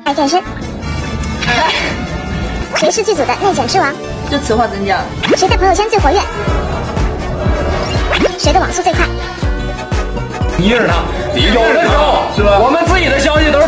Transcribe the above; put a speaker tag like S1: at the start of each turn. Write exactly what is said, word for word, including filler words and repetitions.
S1: 爱健身。谁是剧组的内卷之王？
S2: 这此话怎讲？
S1: 谁在朋友圈最活跃？谁的网速最快？
S3: 你认识他？有的时候是吧？我们自己的消息都是。